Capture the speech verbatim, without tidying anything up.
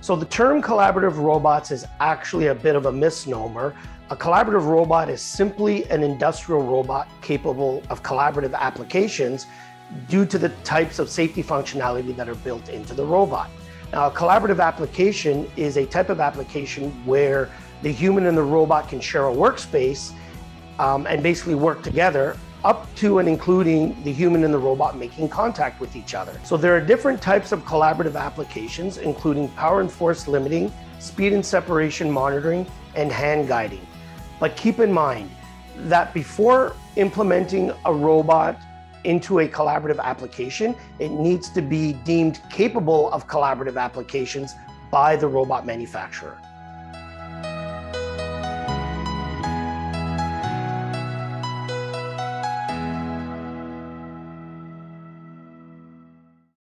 So the term collaborative robots is actually a bit of a misnomer. A collaborative robot is simply an industrial robot capable of collaborative applications due to the types of safety functionality that are built into the robot. Now, a collaborative application is a type of application where the human and the robot can share a workspace um, and basically work together, up to and including the human and the robot making contact with each other. So there are different types of collaborative applications, including power and force limiting, speed and separation monitoring, and hand guiding. But keep in mind that before implementing a robot into a collaborative application, it needs to be deemed capable of collaborative applications by the robot manufacturer.